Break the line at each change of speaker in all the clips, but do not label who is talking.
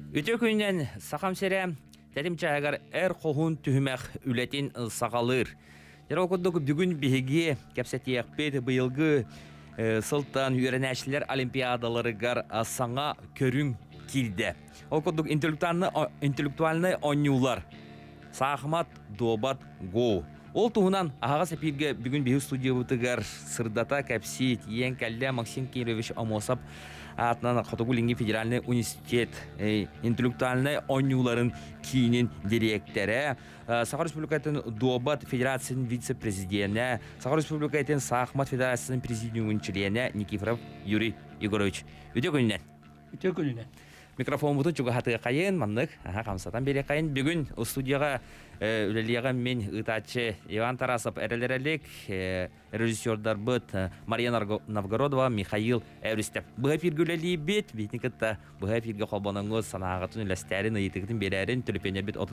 Үтө күннен сақам сере тәлім чағар әр қоғын түхімәқ үлетін сағалыр. Жара оқыдық бүгін бігеге кәпсәтияқ бет бұйылғы сылтан үйренәшілер олимпиадаларыгар саңа көрін келді. Оқыдық интеллектуальны онюлар. Сақмат добат го. Ол туғынан ағаға сәпирге бүгін бейі студия бұтығар сырдата кәпсі тиен кәлі Максим Кирович Амосап атынан Қатогулинги федеральный университет интеллектуальный онюларын кейінен директоры, Саха Республикатын Добат Федерацияның вице-президенті, Саха Республикатын Сахмат Федерацияның президиумын члені Никифоров Юрий Егорович. Өте күнінен?
Өте күнінен.
Микрофон бұты жүгі хаты қайын, маннық, қамсатан бере қайын. Бүгін студияға үлелеға мен ұтачы Иван Тарасов әрелерелік, режиссердар бұд Мария Новгородова, Михаил Әурістеп. Бұға фиргі үлелі бет, бетінкітті бұға фиргі қолбаныңыз санағатын үләстәрін ұйытығытын берәрін түліпенер бет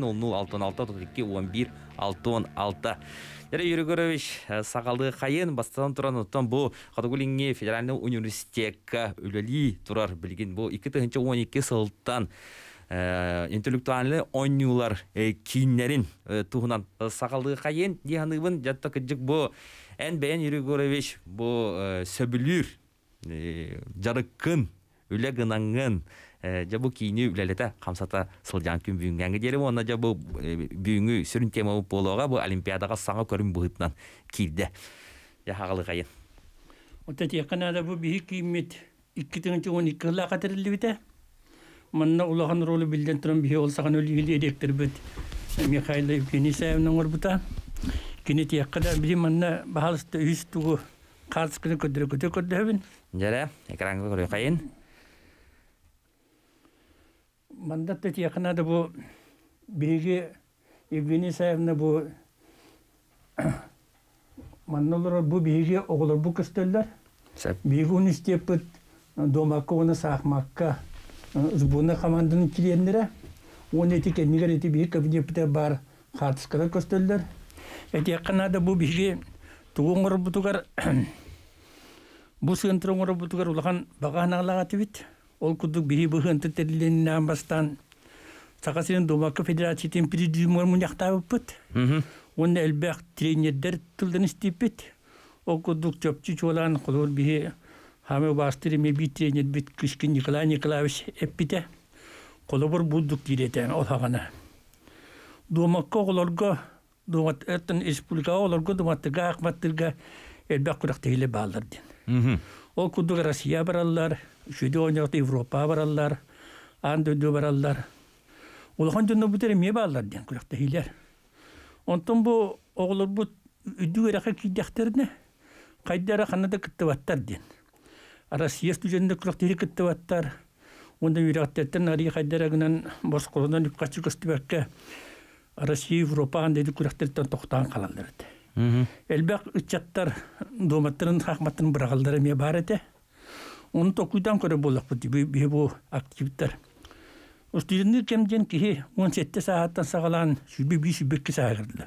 32-00-66-11-66. Юрий Егорович сағалды қайын бастан тұран ұттан бұл Қатогулинги федеральный университетка үлелі тұрар білген бұл 2012 сылттан интеллектуальны онюлар кейінлерін туғынан сағалды қайын дегенігін жатта күджік бұл ән бәйін Юрий Егорович бұл сөбілір жарыққын үлі ғынаңын жабу кейіні үләлеті қамсата сылжан күн бүйінгенгі дерім, оны жабу бүйінгі сүрін тема болуға бұл олимпиадаға саңа көрін бұғытынан кейді. Яғалы қайын.
Ота теканада бұл бейі кейімет 2-12 ғыла қатырылы біті. Манна ұлаған ролы білден тұрын бейі олсаған өлі ректор бүт. Михаил Евгенисаевның орбыта. Кені текада білі манна бағалысты үйіс тұғы қарсықыны көдірі өбін.
Жәрі, экранға көрі қайын.
Мандатта тияқынады бұл бейге Евгений Саевна бұл манналар бұл бейге оғылар бұл көстелдер. Бейге университет бұд домаққа оны сақмаққа ұзбуына команданың келендері. Оны әті кәдінігер әті бейге кабинетті бар қатысқыда көстелдер. Тияқынады бұл бейге туғыңыр бұтығар бұл сығынтырыңыр бұтығар ұлған баған ағылағаты бейт. Ол күдік бейі бұғынты тәріленінен бастан Сақасының Домақы Федерациятын президиумы мұнияқтабы бұд. Оны әлбәқ тренердер тұлдан істеп бет. Ол күдік чөпчі чолан қолыр бейі хамы бастыры мебей тренер бет күшкен Николай Николаевич әппеті. Қолы бір бұлдық деретен ол хағана. Домақы оларға, Доматтың республика оларға, Доматтыға ақматтырға әлбәқ құрақта елі бағылырден. Ол күдік Россия баралар, Шүйде ойнақта Европа баралар, Андöйді баралар. Олған жөнді бұтері ме бағалар ден күліқті хейлер. Онтын бұл оғылыр бұл үді өрәқі кейдіқтеріне қайдары қанада күтті баттар ден. Россия студенді күліқті хейлі күтті баттар. Онда үйрәқтерден ария қайдарағынан бос қолынан үпқачы көсті бәкке Россия, Европа андайды күліқтерден тоқтаған қалаларды. Әлбәқ үтчаттар доматтарын хақматтарын бірағалдары ме бар әді. Оны тоқуйдан көрі болақ бұды, бейі бұл активтар. Студенттер кемден кейі 17 сағаттан сағалан сүрбе-бей-сүрбекке сағырдылы.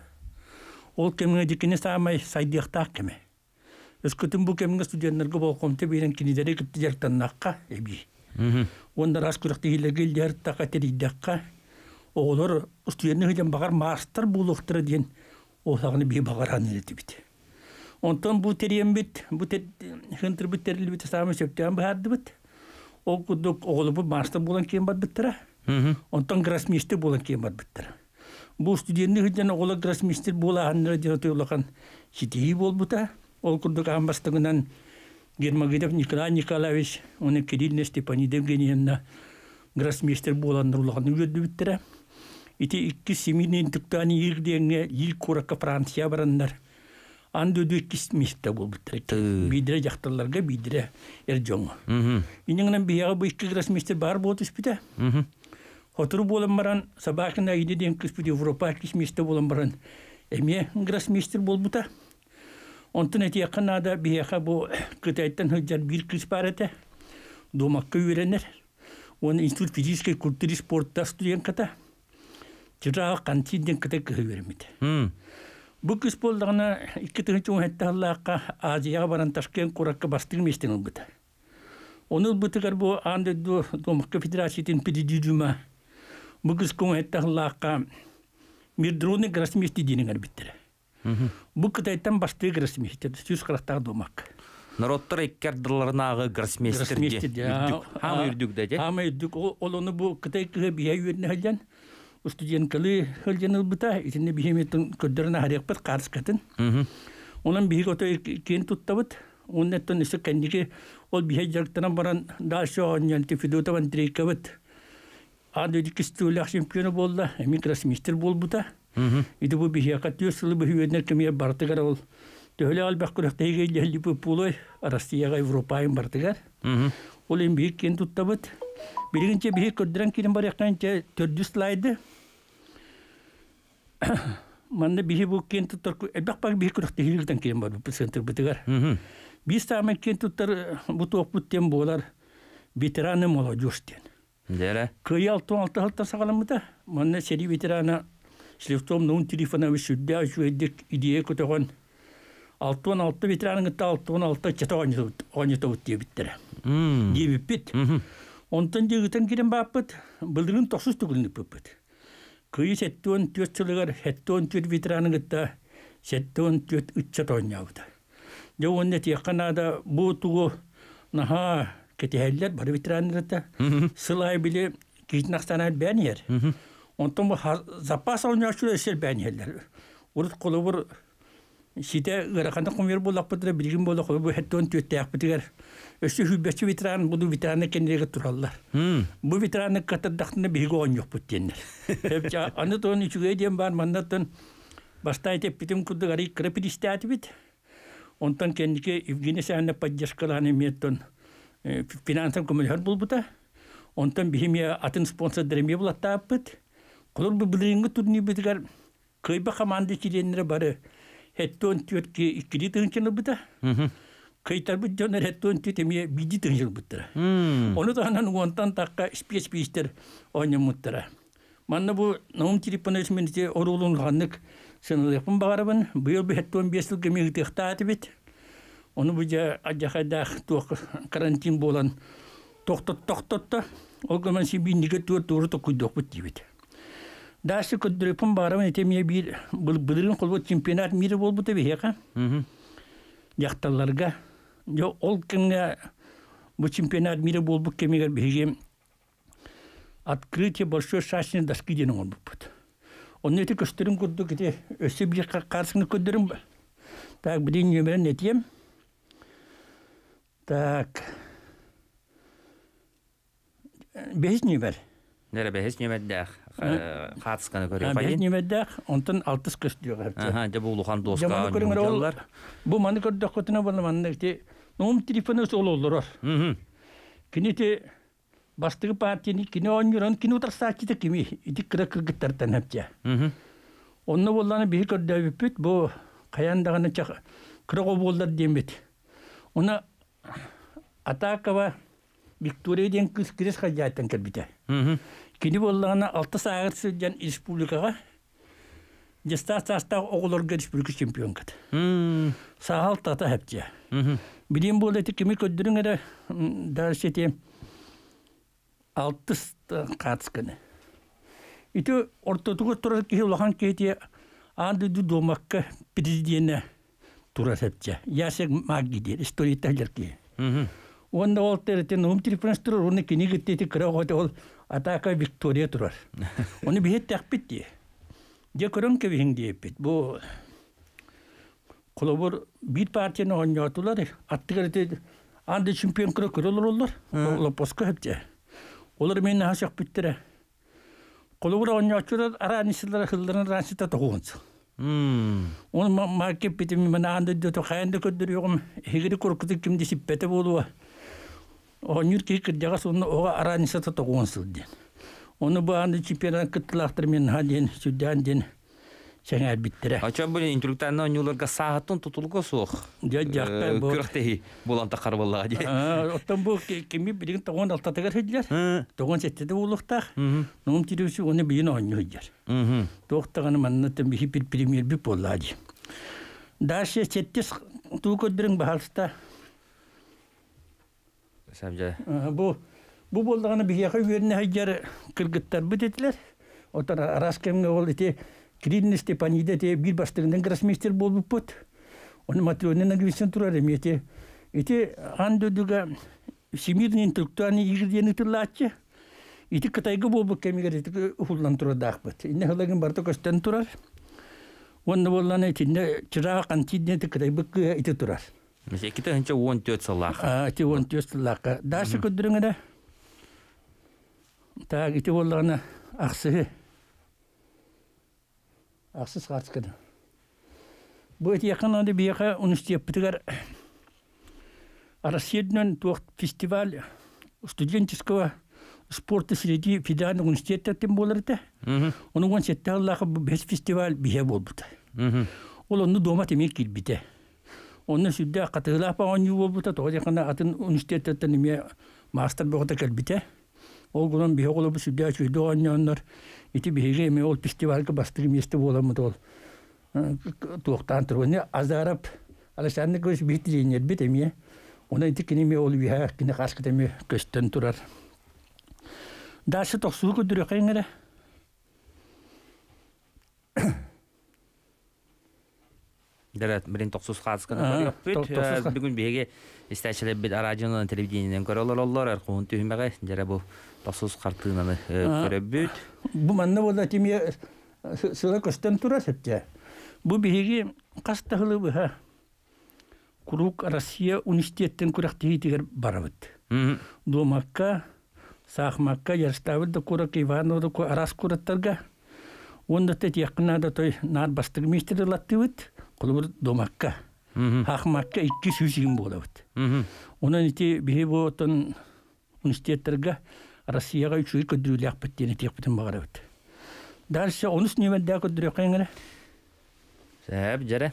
Ол кеміңе декені сағамай сайдияқтақ кеме. Өскөтін бұл кеміңе студенттарға бол қомты бейден кенедері күтті жарықтан наққа әбей. Онда рас күріқті елерге елдеріттаққа терейдіққа. Оғылар студенттің елден бағар мастар болуқтыры ден олағыны бей бағаран елеті біті. Онтан бұл терейен біт, бұл хынтыр біт тәрілі біті сағымы сөптен бағарды біт. Ол күдік оғылы бұл мастар болан кейін бад біттіра. Онтан гроссмейстер болан кейін бад біттіра. Бұл студенттің елден оғылы гроссмейстер болағанлары ден өте олаған шетейі бол бұта. Ол күдік амбастығынан Гермогедов Николай Николаевич, оны Кириллна Степанида Евгеньевна гроссмейстер боланлар олағаны өрді біттіра. Ити 2 семейный интеллектуальный егдеңе ел қораққа Франция барандар. Анды өді 2 месті бол біттірек. Бейдірі жақтарларға бейдірі әржоңы. Инеңінен бейяға бұл 2 гроссмейстер бар болды үспіді. Хотыру болын баран, сабақына едеден күспіді Европа 2 месті болын баран. Әме гроссмейстер бол бұта. Онтын әте яқынада бейяға бұл күтайттан хүджар бір күс бар әті. Домаққа үйренер. Оны институт физической культуры спортта студент қата. Жыраға қантиден кіті күхі вермейді. Бұл күс болдағына 2-3 әтті Аллаққа Азияға баран Ташкен қораққа бастығым естен ұлғыды. Onu bıtıkar bu anda Domaka Federasiyeti'nin президиума bu kız konuettahlığa Mirdroni Grasmisti dinin bittere. Bu kıtaytan bastığı Grasmisti, süs karaktağ Domak.
Народтар иккердыларынағы гроссмейстерге хам үрдік дәде?
Хам үрдік. Ол оны бұл кытай кығы бия үйеріне хылжан. Студенткалы хылжан ұлбыта. Итінде бихеметтің көддеріне харекпет қарыс катын. Онан бихи көтой кен тұттабыт. Оннеттен үсі кәндеге ол бихи жарықтынан баран дашы оңян тефидотаван трейкабыт. Ады өдікістілі чемпионы болды. Әмі гроссмейстер бол бұта. Иді бұл бихи ақат өсілі бихи үйеріне кемия бартығар ол. Töhle albaq kuraqtayga illi pupuloy Rossiyaga Европаyn bartıgar. Ol en büyük ken tuttabat. Birinci bir ködran kirim bar yaqanca 400 slaydı. Manna bir bu ken tuttar albaq bak bir kuraqtayga kirim bar bu center bitigar. Biz tamamen ken tuttar bu topluttem bolar. Veteranım ola joşten.
Dere.
Köy altı halta sağlamıda. Manna seri veterana Slevtom nun telefona ve südde şu edek ideye kotagan. 6-16 veteranın da 6-16 çata oynatı diye bittere. Diye bit. Ondan jığıtan giren babıt, bıldırın toksuz tugulunu babıt. Kıyı setton tüyatçılıgar, setton tüyat veteranın da setton tüyat 3 çata oynayavdı. Ya onnet yakınada bu tuğu naha keteheller var veteranları da sılay bile kitnakstanay ben yer. Ondan bu zapas oynayışları eser ben yerler. Urut kolu vur Site ırakanda kumyer bolak pıtıra bilgin bolak bu hetton tüyetteyak pıtıgar. Ösü hübbetçi veteran bu veteranı kendine turallar. Bu veteranı katırdaktığında bilgi on yok pıtyenler. Hepçe anıtığın içüge edeyim var mandatın bastay teppitim kudu gari kırıpır istiyatı bit. Ondan kendike Evgeni Sahne Padyaskalan emiyetton finansan kumulhar bulbuta. Ondan bihimiye atın sponsor deremiye bulatta apıt. Kulur bu bilgingi turni bitigar. Kıyba kamandı çilenlere barı. Hetton tüyet ki ikili tınçılı bıta. Kayıtar bu döner hetton tüyet emiye bidi tınçılı bıtıra. Onu da anan ondan takka spiyester oynamuttıra. Manna bu naum tiripana isminci orulun kanlık sınırlı yapın bağırabın. Bu yıl bir hetton besil gemi tıhtatı bit. Onu buca acakada karantin bolan toktot da. O zaman şimdi nige doğru tokuduk bitti bit. Daşı köddürüpün bağırabın etemiye bir bıdırın kolbu çempionat miri bol buta biheka. Yaktallarga. Yo ol kemge bu çempionat miri bol bu kemiger bihegem открытие большой шашны доски дenen ол бут. Onu eti köstürüm kurdu kiti ösü bir karşısını köddürüm. Tak bilin nömeren etiyem. Tak. Beş nömer.
Nere behes nömerdağ қатысқаны көріп
Beş nömerdağ ondan altız köstürüyor.
Aha, de bu uluğan doska nömerler.
Bu manı kördük kötüne bana manı ki noğum telefonu sol olur. Kiniti bastığı partinin kini oynuyor, kini utarsaçı da kimi idik kırıklıklardan hepçe. Onu bollanı bir kördüğü bipit bu kayandağını çak kırık bollar demet. Ona Atakava Victoria'dan kız kires kayaytan kerbite. Kini bollanı 6 saat süren respublikaga Jestasta oğullar respublika şampiyon kat. Sahal tata hepçe. Bilim boleti kimi kördürün de derseti Altız katskını. İti ortadoğu turar ki ulan keti andı domakka prezidentine turar hepçe. Yaşak magidir, storyteller ki. Onda olterete nom telefonstır onu kini gitti kıra hote ol ataka Victoria turar. Onu bir takpit diye. Je kurun ki hindi pit. Bu kolabor bir partinin oynuyorlar. Attıkları andı şampiyon kıra kırılır olur. Ola poska hepçe. Olur men haşak bittire. Kolubura oynuyorlar aranışlar hılların ransita toğunç. Onu market bitim men andı de toğanda ködürüyorum. Hegiri korkutu kimdi sippete bolu. Oynuyor ki kırjaga sonra o aranışta toğunç diye. Onu bu andı çiperan kıtlaktır men hadin südden Şener bittire.
Açan böyle intellektualna oynuyorlar saatın tutulgu soğuk.
Jakta bu.
Kırıktehi bulan takar vallahi diye.
Otan bu kimi bilin toğun altta takar hediler. Toğun sette de olukta. Nom tirüsü onu bilin oynuyor. Toğtağını mannaten bir premier bir polladı. Daşe settis tuğkodurun bahalsta.
Сәбже.
Бу болдағаны бияқы үйеріне хайжары кыргыттар бітетілер. Отар Араскемге ол ете Кирилл Степанида те бир бастығынан гроссмейстер болып бұд. Оны Матрионен агрессион тұрар еме ете андödüge Всемирный интеллектуальный игрдені тұрлатчы. Ити Кытайгы болып кемегер ете ұхылдан тұрадақ бұд. Инне хылагын барты көстен тұрар. Оны болланы етінде чыраға қантидіне Кытай бұқы ете тұрар.
Мекеті хынча 14 сыллақы.
Ити 14 сыллақы. Дашы көдіріңі так ити болланы ақсығы. Ақсыз қатысқыды. Бұл әті яқынады бияқа университет бітігер Россиядынан туақ фестиваль студенческого спорта среди федеральных университеттен болырды. Оның он сетті аллағы бес фестиваль бия болбыды. Ол оны дома темек келбіді. Оны сүдді қатығылапа оңы болбыды. Тоғы яқына атын университеттен еме мастер боғыда келбіді. Ол ғылым бия қолыбы сүдді әчүйді оңы онлар. Ити бейге еме ол фестивальға бастығы месті боламыды ол. Туақтан тұрғыны азарап Александр көз бейті дейінер бет еме. Ona iti kini me ol biha kini kaskete me kösten turar. Daşı toksulu kuduruyor kayınlara.
Deret birin toksuz kaskını koruyor. Bugün bihe isterçeler bir aracının televizyonundan görüyorlar olurlar. Erkuğun tühümege jere bu toksuz kartığını görebiliyor.
Bu manna olda timiye sıra kösten turar sepçe. Bu bihe kastahılı biha. Kuruq Россия университеттен күрәктегитигер барабыт. Домакка, сахмакка, ярстабыда курак Ивановда ку арас кураттарга. Онда тет якынада той нар бастык мистер латтыбыт. Кулубur домакка. Хахмакка 200 сигин болабыт. Онан ити бихе болтон университеттерге Россияга үчү көдүләк биттени текбитен багарабыт. Дальше онус немедә көдүрәк кайгыра.
Сәб жара.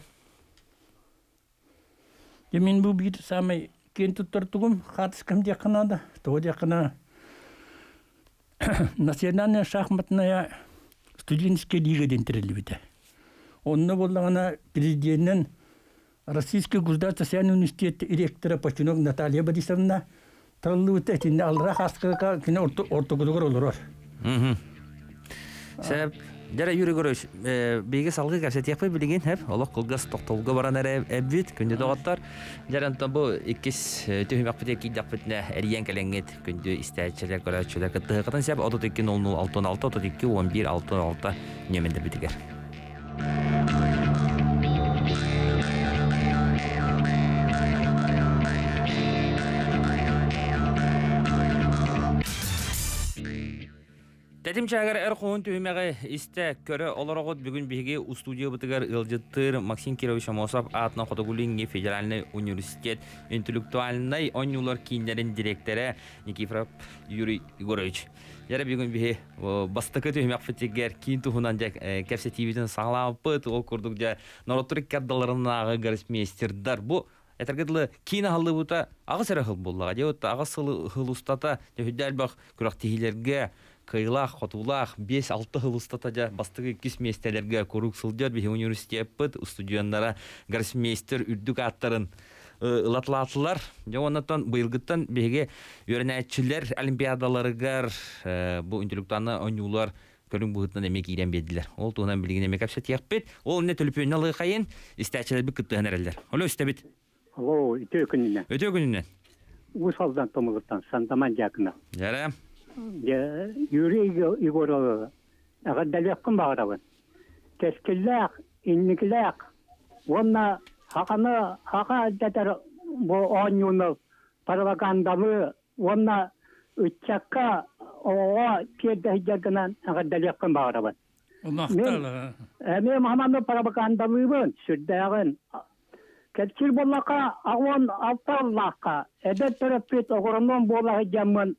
Мен бұл бейді самай кен тұттыртығым қатыс кімде қынады. Тоғыде қына национальная шахматная студенческая лигаден тірілі біді. Онына болғана президентін Российский государственный университет ректора Починок Наталья Борисовна тұрылы біті. Тінде алырақ асқыға кені ортығыдығыр олыр.
Сәб, жара Юрий Горович, бейге салғы кәпсет яқпай білеген, олық қылғас тоқтолға баран әрі әббет, күнді доғаттар. Жарантан бұл еккес түйім әқпет екейді әқпетіне әриян кәләңет күнді істәйтшілер көрәтшілер күтті ғытын сәб, 32-00-66, 32-11-66 нөмендер бітігер. Тәтім чағар әрқуын түйімеғі істі көрі оларағыд бүгін бейге студия бұтығар ұлжыттыр Максим Кирович Амосов атына Қотығулинге Федеральный университет интеллектуальный ойнулар кейіндерін директоры Никифоров Юрий Егорович. Жәрі бүгін бейге бастықы түйімеқ фетегер кейін тұхынан кәпсе тивиден саңлауыпыт, ол көрдік жа народтырық кәрдаларынағы гроссмейстердар. Бұл әтіргідлі кейін ағылы бұта ағы сәрі қыл болуға. Деуітті ағы қыл ұстата жүддәл бақ күрақтегілерге Кайлах, Хотулах, 5-6 хылыстата жа бастығы кис местелерге көрук сылдер бейі университет бұд, студионлара гроссмейстер үрдік аттарын ұлатлатылар. Оннаттан бұйылғыттан бейге өрінәтчілер олимпиадаларығар бұл интеллектуанны ойнулар көрің бұғыттан әмек ирен беділер. Ол туғынан білген әмек әпсет яқпет. Ол не төліпен алығы қайын, істәтчілер бір күттіған әрелер. Олы өстәбет?
Олы, өте күнінен.
Өте күнінен?
Усалдан томығыттан, сандаман жақына.
Жара.
Юрий Егоров әғаддәлеққын бағырабын. Кескілләқ, иннікіләқ, онна хақа дәтір бұл оңюны пропагандалы, онна үтчәкқа оға перді жәргінен әғаддәлеққын бағырабын. Мен маманы пропагандалыбын, сүрдәғын. Кәтсіл болаққа, ағуан алталлаққа, әдәт төріппет оғырынан болағы жамын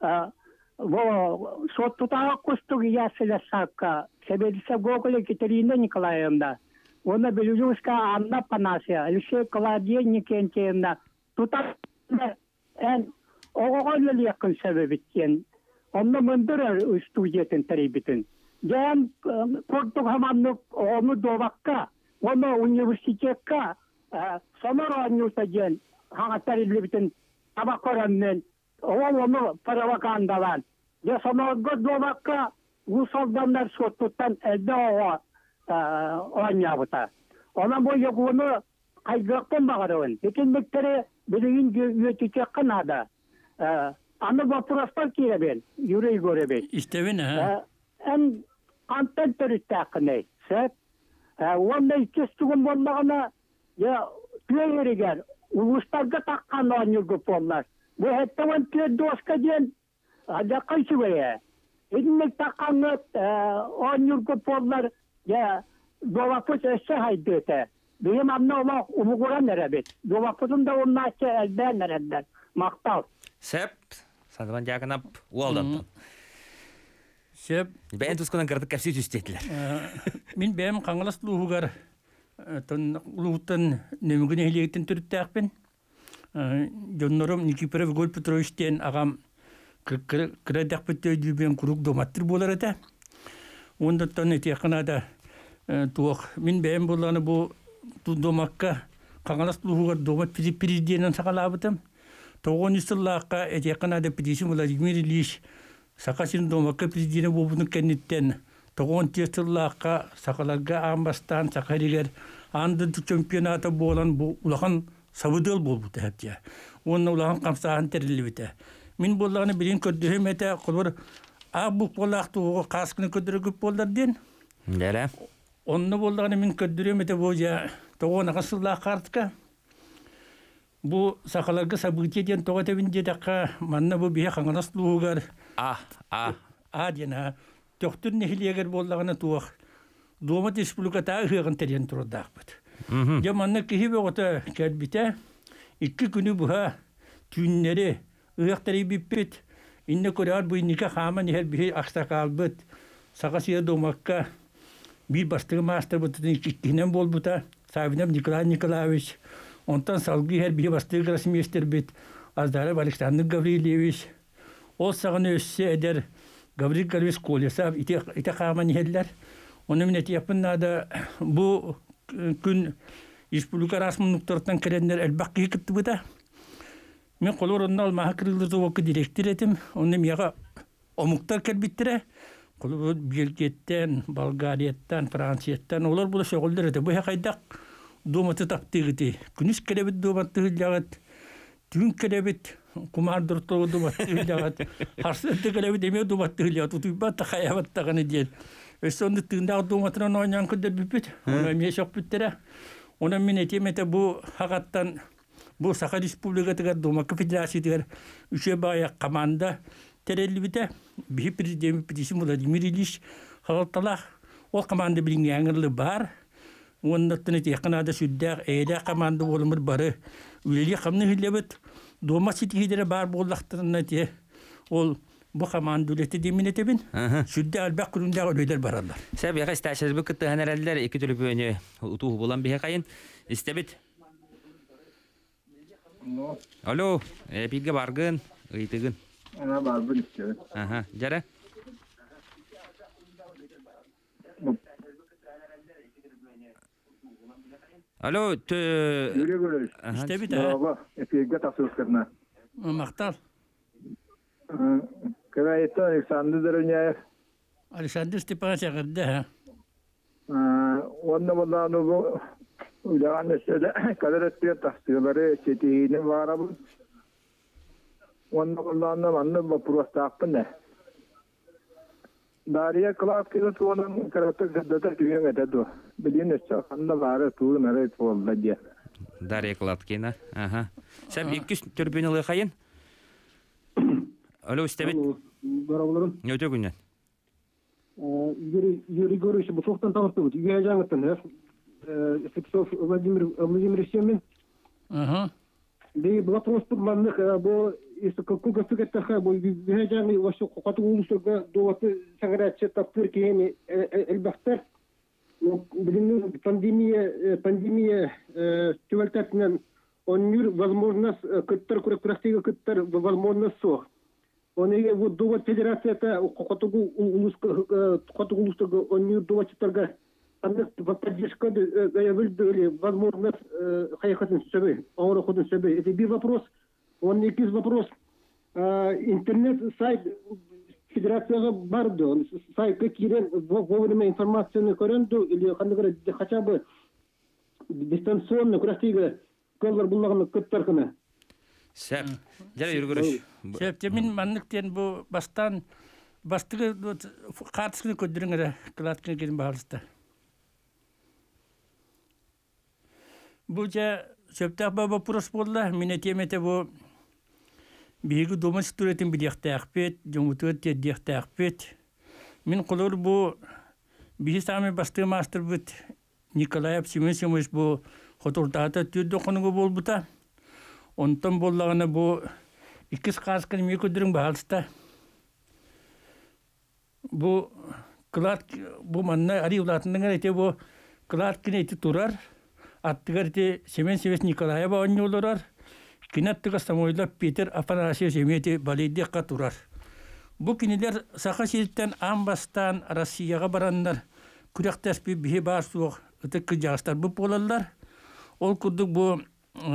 соттутаға құстығы ясылы саққа, себедісі Гоголя Катерина Николаевна, оны Белюжевска Анна Панасия, Алексей Каладия Кентьевна, тұтақында ән оғығылы лекін себебіттен, оны мұндыр студиятын тәребітін. Жән көрдік хаманлық оны доваққа, оны университетқа, сонар анюса жән хаңаттар елбетін табакоранмен onu propagandalan. Ya sonogod dolakka usaldanlar sotutan elde o oynayabıta. Ona bu yokunu kaygıktan bağırın. Ekinlikleri bilgin yötecek kanada. Anı vapurastar kire ben. Yüreği göre ben.
İşte ben ha.
En anten törüttekine. Set. Onda ikisigün bollağına ya tüyeri gel. Uluslarga takkan oynayıp onlar. Bu hettevan tüy doska diyen jakay şüveye. Edinlik takkanı oynayıp onlar ya dolapız eşe haydete. Benim anne ola umuguran nerebet. Dolapızın da onun açı elden nereden. Maktal.
Sep, sadıban jakanap ualdan.
Sep.
Ben tuskuna gardık kapsi üstetiler.
Min benim kangalas luhugar. Luhuttan nemgün ehliyetin türüttäkben. Jonnorum Nikiforov Gol Petrovичтен agam kredakpetö düben kuruk domattır bolar ete. Onda taneti kanada tuğ min benim bolany bu domakka kangalas luhugar domat prezidenten sakalabıtım. Toğon yıllarqa ete kanada prezident Vladimir Ilyich Sakasin domakka prezidenti bobunu kennitten toğon yıllarqa sakalarga ambastan sakariger andı çempionata bolan bu ulakan sabıdıl bolbutu hepçe. Onun ulakan kamsahan terilibite. Min bollarını bilin köddühüm ete kulur bu bolaqtı o kaskını köddürüp bollar den.
Dele.
Onun bollarını min köddürüm ete boja toğona kasılla kartka. Bu sakalarga sabıtı den toğa tebince dakika manna bu bihe kanganas luğugar. Diyena. Doktor nehliyeger bollarını tuğ. Domat Respublikata hıgın teryen turudaqbıt. Jamanna kihibe ota kelbite 2 günü buha tünleri ıqtari bippit inne korar bu nika xaman her bir axtakalbıt saqasiya domakka bir bastığı master butun ikinen bolbuta sabinem Nikolay Nikolaevich ondan salgı her bir bastığı grasmeister bit Azdarov Alexander Gavrilevich o sağını össe eder Gavril Galvis Kolesov ite xaman herler onu mineti yapınna da bu gün Respublika rasmınlıklarından kelenler elbaqı yıkıttı bu da. Men kolorundan almaha kırıldırdı vakı direktör etim. Onun yağa omuktar kelbittire. Kolor Belgiyetten, Bulgariyetten, Fransiyetten olur bu da şoğuldur eti. Bu haqaydak domatı taptığı eti. Günüş kelebit domatı hıllağıt. Tün kelebit kumardırtığı domatı hıllağıt. Harsıntı kelebit emiyor domatı hıllağıt. Utuyba taxayabat tağını diyen. Sonunda tığındağı domatına oynayan kıdır bipit. Ona emiye şok bittere. Ona minnetim ete bu hakattan bu Sakha Respublika'da Domakka Federasya'da üçe bayağı kamanda terelli bite. Bir prezident Vladimir Ilyich haltalaq o kamanda bilin yanırlı bar. Onda tınıt yakınada süddaq eyle kamanda olumur barı. Üleli kamını hillebet. Domak sitihidere bar bollaqtırına diye. Ol bu kamanduleti demin etebin. Südde albaq kurunda ölüler bararlar.
Sep yaqa istaşız bu kıttı hanereller iki türlü böğünü utuğu bulan bir haqayın. İstebit. Alo, bilge bargın, ıytıgın.
Ana bargın istiyor.
Jara. Alo,
Yürü görüş.
İşte bir de.
Merhaba, epeyge tasarruflarına.
Maktal.
Kıvayette Alexander Dörünyev.
Alexander Stepanovich girdi ha.
Onda bundan bu ulan mesela kadar ettiği tasarrufları çetihine varabın. Onda bundan da manlı bu prostaktın ne? Dariye kılap kilo tuğunun karakter gıddata tüyen ededu. Bilin eşya kanda var tuğun arayıp oldu diye.
Dariye kılap kina. Sep iki türbün ılığı kayın. Alo, istebit.
Merhabalarım.
Ne öte günden?
Yuri görüşü bu çoktan tanıştı. Üyeceğim ettim. Fiksov Vladimir Ilyich. Bu vatandaşlık manlık bu istikakul gazetede bu üyeceğim vaşı katı uluslarga doğatı sanıratçı taptır ki elbette bilimli pandemiya tüveltetinden onur возможность кыттар kurактыгы кыттар возможность со. Оны вот довод федерацията катыгы улустарга онур доводчыларга аны поддержка заявили возможность хаякатын сөбе, ауыр ходун сөбе. Это bir вопрос Он икис вопрос. Интернет-сайт Федерацияға барды. Сайтқа кирен вовремя информацияны көрінді, или хотя бы дистанционно күрәстегі көллер бұллағыны көттіркіні.
Сәп. Жәрі үргіріш.
Сәп, темін маннықтен бұл бастығы қатысқыны көддіріңірі қылатқын келін бағалысты. Бұл жа сөптақ баба пұрыс болды, мен теметі бұл бейгі домын сүтіретін біліқті әқпет, жоңғытығыр теддіқті әқпет. Мен қолыр бұл бейі сами бастығы мастыр бұд Николаев Семен Семович бұл хотуртата түрді қонығы бол бұта. Онтан боллағына бұл икіс қасқын ме көдірің бағалыста. Бұл қылат, бұл манна ари ұлатының әте бұл қылат кенеті тұрар. Аттығар те Семен Семен Николаева онны олырар. Кинаттыға Самойлап Петр Афанасия Семеті балейдеққа тұрар. Бұл кенелер сақа селттен амбастан Россияға барандар. Күректәспі бейі бар суық ұтыққы жағыстар бұл болалар. Ол күрдік бұл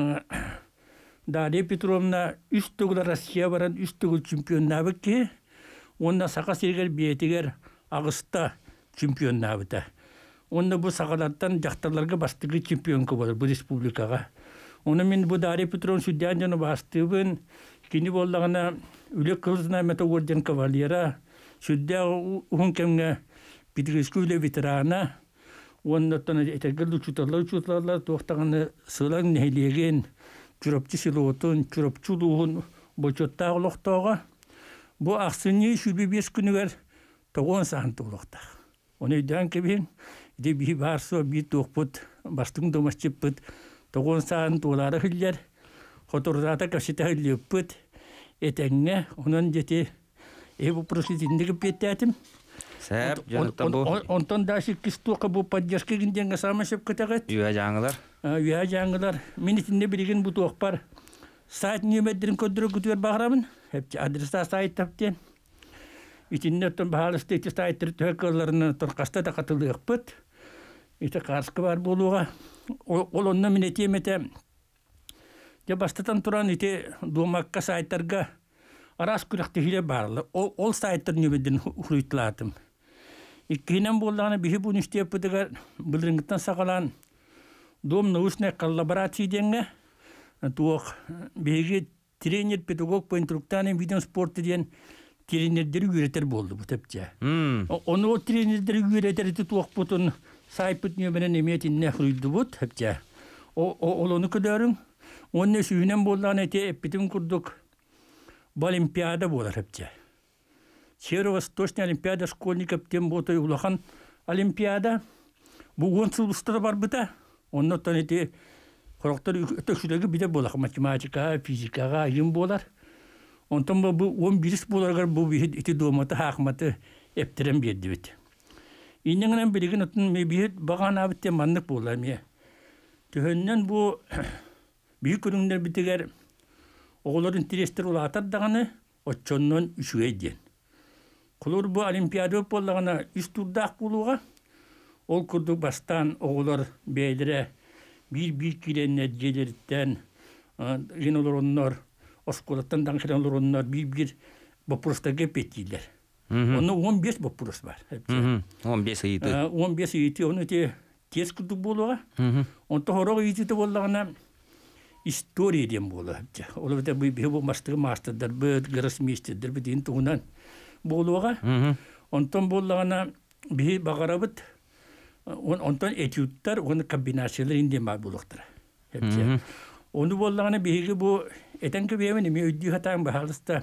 Дарья Петровна үстігіл Россия баран үстігіл чемпионна бікке. Онда сақа сергер бейетігер ағыста чемпионна біті. Онда бұл сақалаттан жақтарларға бастығы чемпионка болар бұл республикаға. Оны мен бұл Дарья Петровна сүдден жаны бастығын, кені болдағына үлек қылызына мәті орден кавалера, сүдде ұғын кәмге Петрескі үлі ветерана, оннаттан әтергіл ұчуталар тоқтағаны сылаң нәйлеген, жүріпчі силуытын, жүріпчі ұлығын бұлчоттағы ұлықтауға. Бұл ақсыны шүлбе 5 күнігер тоғын сағынты ұлықтақ. Оны өйден кебен, де бей барсо, бей тоқпыт, бастың домасчып бұд, тоғын сағынты олары хүллер, хоторзата кәсеті хүллеп бұд, әтәңе, онын жете, бұл проследіндегі беттәтім.
Сәп, жаныттан бұл.
Онтан дашы кістуқы бұл поддержка кінденгі самашып көтәғет.
Үйә жаңылар.
Үйә жаңылар. Мен итінде білген бұл тоқ бар. Сайт нөмәддерін көдірі күтер бағырамын. Әпчі адреса сайт таптен. Итінде өттен бағалысты еті сайттыр төкілеріні тұрқаста да қатылық бұд. Еті қарсқы бар болуға. Ол онына мен етеметі. Бастатан тұран еті думаққа сайттарға арас күріқті хиле барлы. Ол сайттыр нөмәддерін ұқырыйтылатым. Иккенен болдағына бейі бұн істеп бұдығар бұлырыңғыттан сақалан дом научная коллаборация денге туох бейге тренер, педагог по инструктанным видам спорта ден тренердері үйретер болды бұл тәпте. Оны ол тренердері үйретер еті туох бұтын сайпыт нөмірін еметін нәхрүйді бұд тәпте. Ол оны көдерің. Оны сүйінен болдағына әте әппетім күрдік олимпиада болар тәпте. Северо-Восточная олимпиада школьников тем ботой улахан олимпиада. Бұл 10 сылбыстары бар бұта. Онны танеті құрақтар өтөкшілігі біде болақ. Математика, физикаға ем болар. Онтан бұл 11 боларғар бұл бейді доматы, хақматы әптерен берді бет. Иннеңінен білеген ұтын бейді баған абытте маңнық болар ме. Төхіннен бұл бейі көріңдер бітігер оғылар интерестер олатардағаны отчоннан үшуе ден. Құлыр бұл олимпиада болағына үш турдақ болуға, ол күрдік бастан оғылар бәйлері бір керен нәтижелерден, ген олар онлар, осқолаттан даңқыран олар онлар бір бапұрыстарға беттейлер. Оны 15 бапұрыс бар.
15 үйті.
15 үйті, оны тез күрдік болуға. Онты хорог үйті болағына история ден болуға. Олар бұл мастығы мастердар, бұд, гроссмейстердар, бұд ең тұғынан болуға. Онтан болағына бей бағарабыд, онтан этюдтар, оны комбинациялар инде ма болуқтыр. Оны болағына бейгі бұл әтәнгі беймін, еме өйді қатаң бағалыста.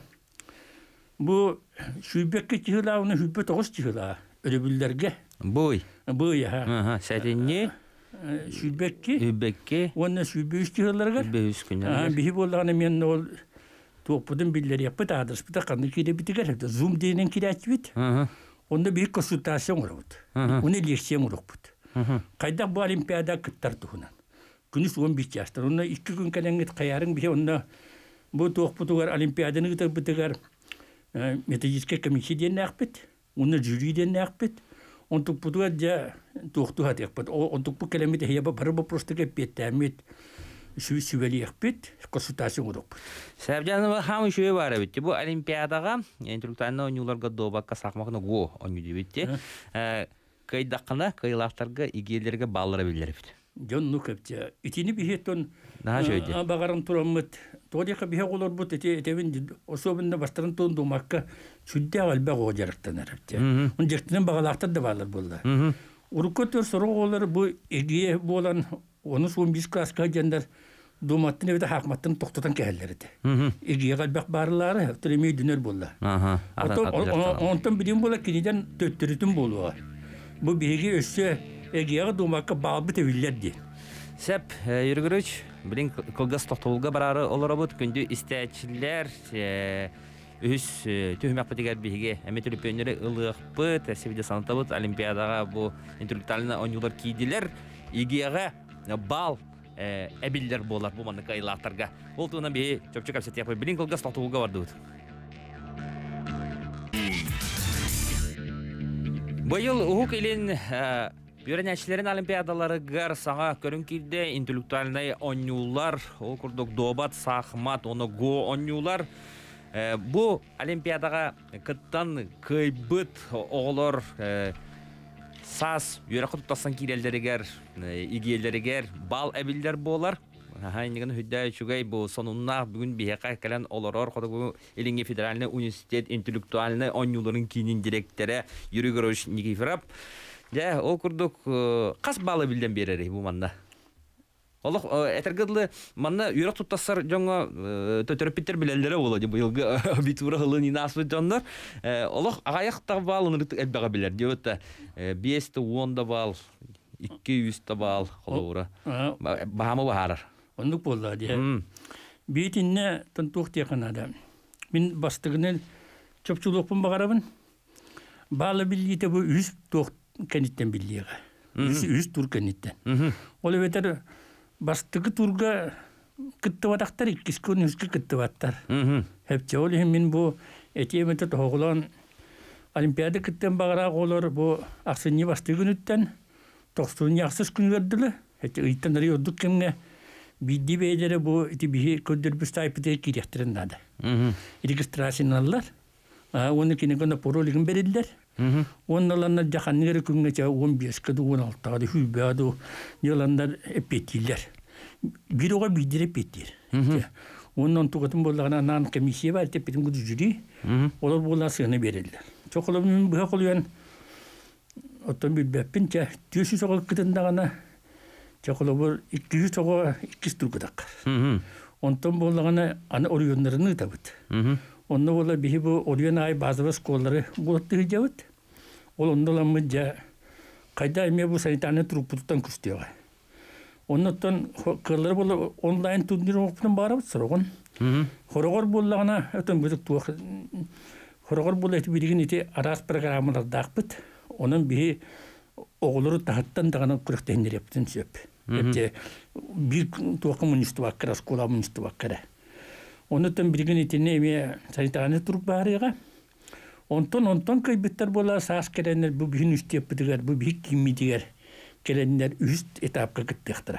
Бұл шүйбекке чығыла, оны шүйбе 9 чығыла, өлібілдерге.
Бұй?
Бұй, аға.
Сәтінне?
Шүйбекке.
Үйбекке?
Оны шүйбе 3 чығыларғар.
Шүйбе 3 күнлер.
Бейгі болағына мен ол тоқпыдың білдері яппыд, адрespыда қанды кейде бітігер. Zoom дейінен кейде әчі бет. Онда бейік консультация ұңыр бұд. Оны лекция ұңыр бұд. Қайдақ бұл олимпиада күттар тұғынан. Күніс 15 жастар. Онда 2 күн кәләңгет қаярың бе, онда бұл тоқпыдығар олимпиаданы бітігер методический комиссия дейін әқпет. Оны жюри дейін әқпет. Он тоқпыдығар тоқтуға тәқпет. Он тоқпы кәләмет әйебі бары бұл просто кәппетті әмет. Süveliyeqpit, konsultasyon urup.
Сәбжанова хам үшөй бар бит. Бу олимпиадаға интеллектуальный ойнуларга добакка сакмакны го ойнуды бит. Кайдаккана кайлактарга игелерге баллары билер бит.
Жон нукепче. Итини бихеттон багарым тураммыт. Тодика бихе олор бут этебин особында бастырын тондумакка сүдде алба го жарыктанар бит. Он жектинен багалактар да балар болду. Урукотор сороголор бу эге болан оны 11 класска жандар думаттын эбите хакматтын токтотан кәллерди. Эге галбак барлары төлемей дүнөр болду. Онтон бидин бола киниден төттүрүтүн болуа. Бу биги өссө эгега думакка баалбыт эвиллерди.
Сәп, Юргөрөч, билин кылгас токтолга барары олоробут күндү истәчләр үс төһмәк битегәр биге әметүлү пөннәре ылыгпыт, әсебиде санатабыт олимпиадага бу интеллектуальный ойнулар кийдилер. Игега бал әбиллер болар бу маны кайлактарга. Ол туна би чөпчөк апсет япы билин кылгас токтолга барды. Быйыл ук илин Үйренәчләрен олимпиадалары гар саңа көрін килде интеллектуальный ойнулар, ол күрдік добат, сахмат, оны го ойнулар. Бу олимпиадаға кыттан кайбыт оғылар сас үйрәқы тұтасын кирелдерігер, игелерігер, бал әбілдер болар. Хайнығын хүдді чүгей бұл сонуннақ бүгін бейеқа кәлін оларар қоды бұл Еліңе федеральный университет интеллектуальный ойнуларын кейінен директоры Юрий Георгиевич Никифоров. Ja, ол күрдік қас балы білден берері бұл манна. Олық әтіргідлі манна үйрек тұттасар жоңа төтіріппеттер білелері олады. Бұйылғы абитура ғылын инасылы жоңдар. Олық ағаяқта балын рыттық әлбәға білер. Деуітті 5-10 бал, 200 бал қолуыра. Бағамы бағарар.
Ондық болды, де. Бейтінне тұнтуқ текінады. Мен бастығының чөпчулықпын бағарабын. Балы білгейті бұл үз тоқты кәниттен білдіға. Үз тур кәниттен. Ол өтер бастығы турға күтті ватақтар, иккіз күн үзгі күтті ваттар. Әпте ол мен бұл әтеметі тоғылан олимпиада күттен бағырақ олар бұл ақсыны бастығы күніттен 90 ақсыз күн верділі. Әте ұйттан әрі ордық кемге бидді бейдері бұл бейі көддір бүсті айпыдығы керектерін дады. Регистрациялар. Оны кенегені паролігін берілдер. Онналарына жақаннығыры күнге 15-кеді, 16-ады, хүбәді, неландар әппеттейлер. Bir oğa bildirip ettir. Ondan tuğatın bollarına nan komissiye var, tepetin kudu jüri. Olar bollar sığını verirler. Çok olabilir bu oluyan otomobil bepince 200 oğa kıtındağına çok olabilir 200 oğa 200 turkudak. Ondan bollarına ana oriyonlarını tabut. Onda bollar bir bu oriyon ay bazı skolları bulattı hicavut. Ondan mıca kayda eme bu sanitane turuputtan kustuyor. Ondan kırları bollar online turnir okudan bağırıp sorgun. Horogor bollağına ötün büzük tuğ. Horogor bollar eti birigin eti aras programlar dağıpıt. Onun bir oğulları tahttan dağına kırıktahinler yaptın söp. Hepte bir tuğ komünist vakkara, skola komünist vakkara. Ondan birigin eti neyme sanitane turup bağırıya. Ondan kaybetler bollar sağız kerenler bu bihin üstü yapıdıgar, bu bihin kimmidigar. Gelenler üst etapka gittiktir.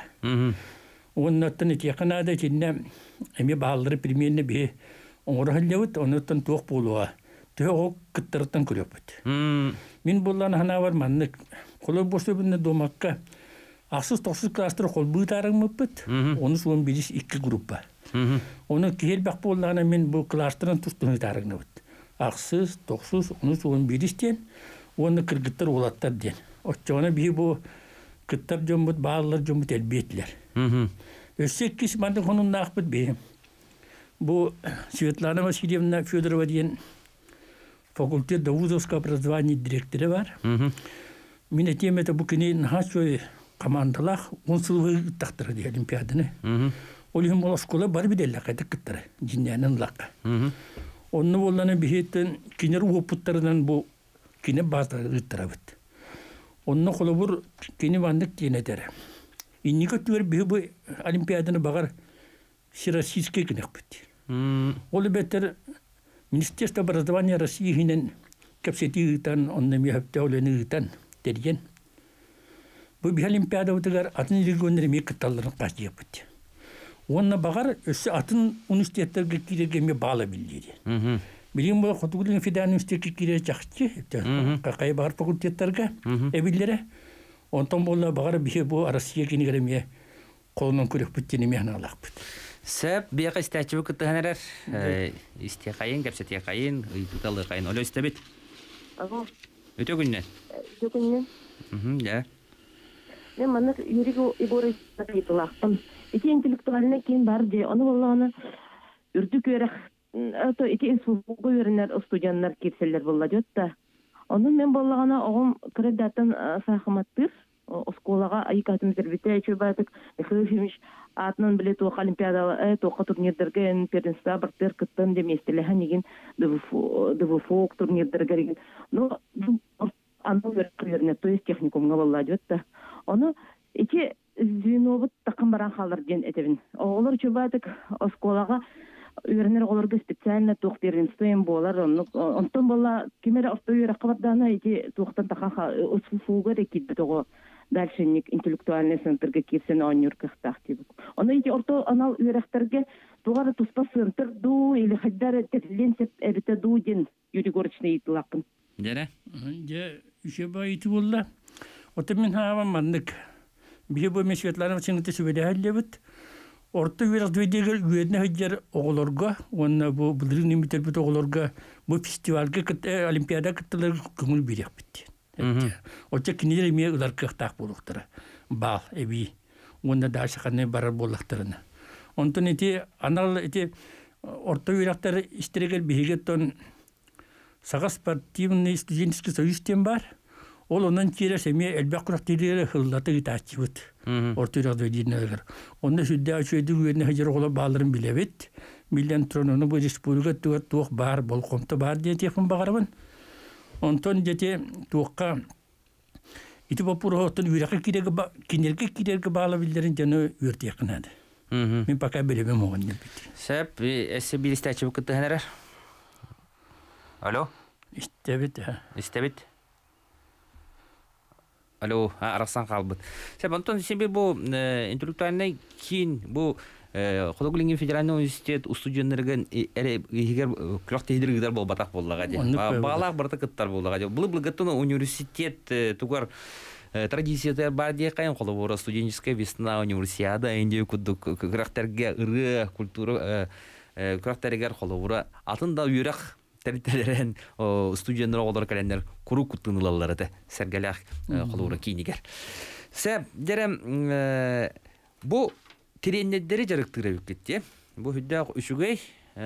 Ondan eti yakınada içinde emi bağları primerine bir oğurhalıyavut, ondan tuğ buluğa. Tuğ o gittirten kürüyapıt. Min bollan hana var manlık. Kolay boşu binde domakka. Aksız toksuz klastır kol bıytarın mıpıt. Onu son birisi 2 grupa. Onu kihel bak bollana min bu klastırın tustunu tarıgını bıt. Aksız, toksuz, onu son birisi diyen. Onu kırgıtlar olatlar diyen. Oçağına bir bu kıttar cömbüt, bağlılar cömbüt elbiyetler. Össek kişi mandık onun nakbıt beyim. Bu Svetlana Vasilyevna Fyodorova diyen fakülte Davudovska образование direktörü var. Min etiyemete bu kini nahaçoy komandalak 10 sılvı taktırı diye olimpiyadını. Olihim ola skola bari bir delle kayda kıttırı. Cinyanın lakka. Onu bollana bir hetten kiner uoputlarından bu kine bazıları kıttırı bit. Onun kolabur kini bandık kine dere. İnni kötüver bir bu olimpiyadını bakar Российский книг бит. Ол бетер Министерство образования России капсетигтан оннами хаптауленигтан терген. Бу би олимпиада утгар атын регионер мекатталларын качып бит. Онна багар өссө атын университеттерге кирегеме баала билдири. Билим бу Хотугулин федераль университетке кире жакчы. Какай бар факультеттерге эбиллере. Онтон болла багар бихе бу Россия кинигереме колунан көрөк бүттени мехналакпыт.
Сәп бияка истәчү кыттыганар. Истекайын, кепсетекайын, ыйталыкайын. Оло истебит.
Ага.
Өтө күннен. Да.
Мен мана Юрий Егорович айтылактым. Эти интеллектуальный кийин бар же, аны боллаганы үрдү көрөк, ато эти институтка өрүнөр студенттер кирселер болла жотта. Аны мен боллаганы огум кредитен сахаматтыр. Осколага айкатым зербите чөбатык Михайлович атынан билет о олимпиадага то турнирдерге первенство бартер кыттан деместелехан деген ДВФО турнирдерге. Но аны верне, то есть техникумга болла жотта. Аны эти звеновут такын баран халар ден этебин. Олар чөбатык осколага үйренер оларга специально тух первенство болар. Онтон болла кемер авто үйрек кабардана эти тухтан тахан осфуга рекит битого. Дальшинник интеллектуальный центрге кирсен онюркахтах тибут. Оны эти орто анал үйректерге тугары туспа центр ду или хаддар терленсеп эбите ду ден Юрий Горочный итлакын.
Дере?
Же үше байты болла. Ота мен хаван мандык. Бихе бу месветларын сеңте сөбеде халлебит. Орто үйрек дведегер үйедне хаджар оголорга, онна бу билдирин немитер бит оголорга бу фестивальге олимпиада кыттылар көңүл берек битти. Отча кинилер ме улар кыхтак болуктара. Бал эби. Онда дашаканы барар болуктарына. Онтон эти анал эти орто үйрактар истерегел бигеттон сага спортивный студенческий союз тем бар. Ол онан кире семья элбек курактыры хыллаты гитачыбыт. Орто үйракты динелер. Онда сүддө чөйдү үйне хажыр ола баларын билебит. Миллион тронону бу республика тук бар болкомто бар диye телефон багарабын. Онтон жете туакка ити бапуротун үйракка кинерге кирерге баала билдерин жана үртө якынады. Мен пока билебем огон деп бит.
Сәп эсе бир истәчү кыттыганар. Алло? Истебит. Алло, арасан калбыт. Сәп онтон сен бу интеллектуальный кин бу Хотугулин федеральный университет студентлерген эгер клактейдиргидер бол батак боллага де. Балак барта кыттар боллага де. Бул гыттын университет тугар традициялар бар де кайын колобора студенческая весна универсиада энди кудук крактерге ыры культура крактергер колобора атында үйрек тертерен студенттер олар календар куру куттынылалар да сергелак колобора кинигер. Сәп дерем бу Тренердери жарыктыра бекетти. Бу хүддак үшүгөй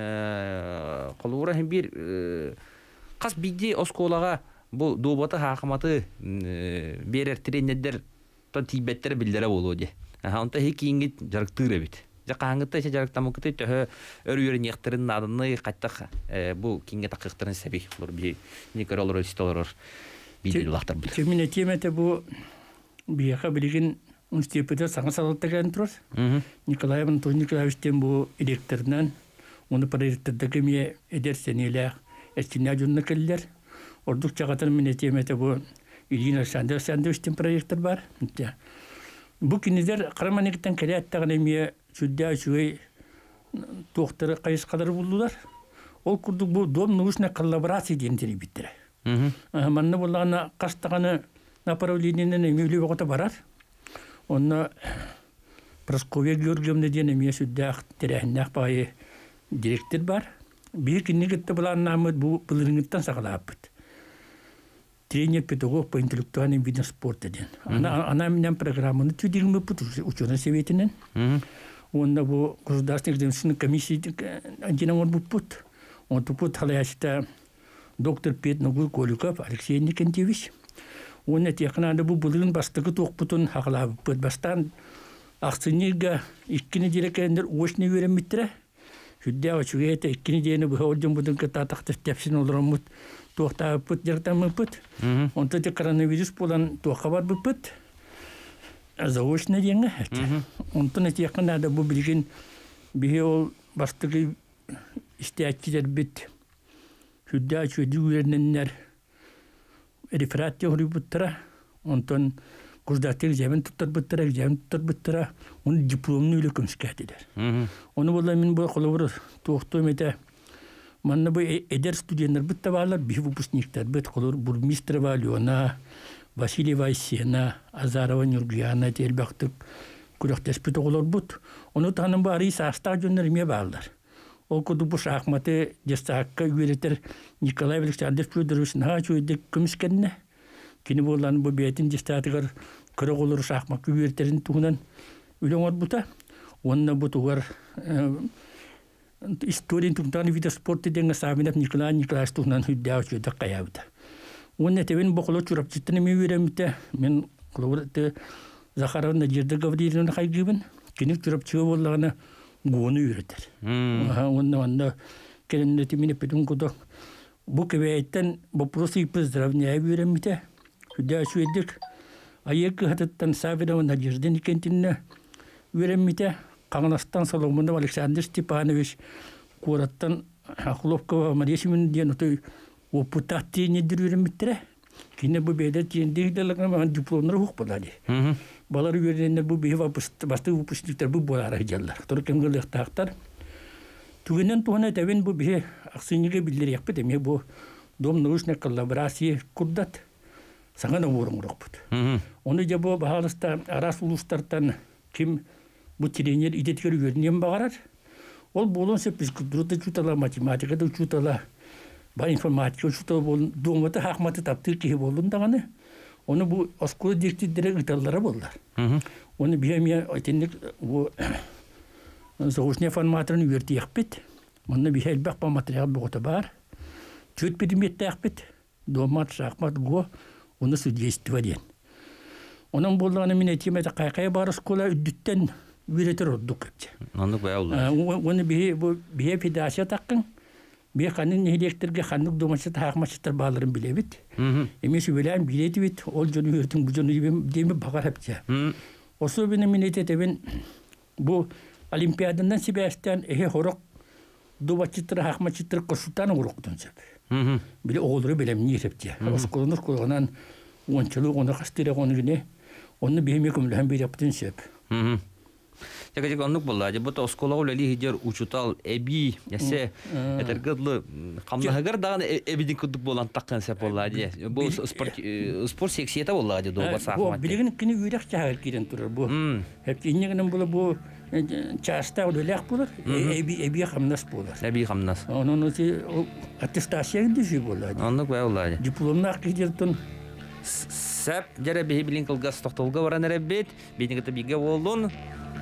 колура бир кас бидди осколага бу добата хакыматы берер тренердер то тибеттер билдере болуди. Ханта хекинги жарыктыра бит. Жакаңгытта жарыктамыкты тө өрүрүн яктырын надыны каттак бу кинге такыктырын себи булар би никоролор столор бидилактар бит.
Темине темете бу бияка билген университетте саңа салаттаган турар. Николай Антон Николаевичтен бу электернен оны проекттердеги ме эдерсенелер, эстиня жунна келлер. Ордук чагатын мене темете бу Ирина Сандовичтен проекттер бар. Бу кинилер Караманектен келеттаган эме сүддө чуй доктор кайыскалар булдулар. Ол курдук бу дом научная коллаборация дентери биттире. Манна булгана кастаганы направлениенен эмеле богота барар. Онна Прасковья Георгиевна ден эме сүддө терехнак бай директор бар. Бир кинигетте булан намыт бу былырыңыттан сагалаппыт. Тренер педагог по интеллектуальным видам спорта ден. Она менен программаны түдүрмө пут учёный советинен. Онда бу государственный экзаменационный комиссия динамор бупут. Он тупут халаяшта доктор Петногуй Коликов Алексей Никентьевич. Он эти якнада бу былын бастыгы токпутун хагалабыт бастан акцинега иккини дирекендер очный өремиттире. Хүддө очугета иккини дени бу холдин будун ката тактыр тепсин олоромут токтапыт жартамыпыт. Онто те коронавирус болан токабар быпыт. Заочный деңе. Онто эти якнада бу билген бихол бастыгы истеактилер бит. Хүддө очугу өрненнер реферат теория буттара, онтон курдаттык жемин туттарбыттыра, жемин туттарбыттыра, оны дипломны үле көмскәтилер. Оны болла мен бу колобур токтом эте. Манна бу эдер студенттер битте барлар, би выпускниктер бит колор бурмистр Валиона, Василий Вайсена, Азарова Нургияна телбактык күрәктәш бит колор бут. Оны таным бары саста жөннәр ме барлар. Ол коду бу шахматы дестакка үйретер Николай Александрович Федорович на чуйдык көмскәнне. Кини боллан бу бетин дестатыгар кыры колор шахмат үйретерин тугунан үлөңөр бута. Онна бутугар история тумтан видео спорты денге сабинап Николай Николаевич тугунан хүддәү чуйдык каябыта. Онна тебен бу колор чурап читтене ми үйремите. Мен колорты Захарова Надежда Гавриловна хайгыбын. Кини чурап чыгы боллагына гону үйретер. Онда келеннети мине педун кодо бу кебейттен вопросы поздравления үйремите. Хүддәү чуйдык. Айек хаттан Савинова Надежда Никентинна үйремите. Каңнастан Соломонов Александр Степанович Кураттан Хохловкова Мария Семеновна ден отой опытатты недер үйремиттере. Кине бу бейдер тиендегилерге дипломнар хук болады. Балар үйрененде бу бейва басты выпускниктер бу болар жаллар. Тор кемгелек тактар. Түгенен тугана тавен бу бе аксыниге билдер якпы деме бу дом научная коллаборация курдат. Саңана орыңрак бут. Оны же бу бахалыста арас улустартан ким бу тренер идеткер үйренен багарар. Ол болон физкультурада чутала, математикада чутала, ба информатика чутала болон, домата хакматы тапты ки болон даганы. Оны бу осколы директиддере ыталлары боллар. Оны биемия айтендик бу заочный форматрын үйрөтө якпет. Мында бихел бак материал богота бар. Чөт предметте якпет. Домат шахмат го оны судейство ден. Онун болданы мен этимете кайкай бар школа үдүттен үйрөтөр ордук кепче.
Аны баяулар.
Оны бие федерация таккын. Бе ханын электрге ханнык домачы тахмачтар баларын билебит. Эмес билем билети бит. Ол жөнү өртүн бу жөнү деме багар хепче. Особенно минететебен бу олимпиададан Себастьян хорок домачтар хахмачтар кошутан уруктун сеп. Биле оолору билем ни хепче. Осколунур койгонан ончулук оны кастыра гонуне. Оны беме көмлөһөн бирептин сеп.
Тегеҗек аннык булды. Бу тоскола улали хидер учутал эби ясе этергедлы камнагар дагы эбидин кудук болан таккан сеп булды. Бу спорт секцияда булды до басахмат.
Бу билеген кини үйрәк чагыр кирен турар бу. Хеп иннегенен бу часта улак булыр. Эби хамнас булыр.
Эби хамнас.
Онун аттестация диҗи булды.
Аннык булды.
Дипломна кидертен
сеп жере билин кылгас токтолга баран эребет. Бидингете биге болдун.